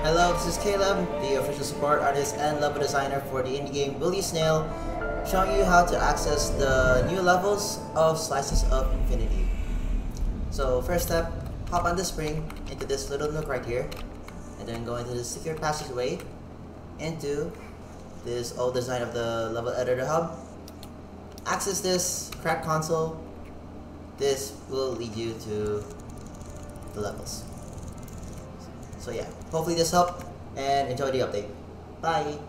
Hello, this is Caleb, the official support artist and level designer for the indie game Will You Snail, showing you how to access the new levels of Slices of Infinity. So first step, hop on the spring into this little nook right here, and then go into the secure passageway into this old design of the level editor hub. Access this cracked console. This will lead you to the levels. So yeah, hopefully this helped and enjoy the update. Bye!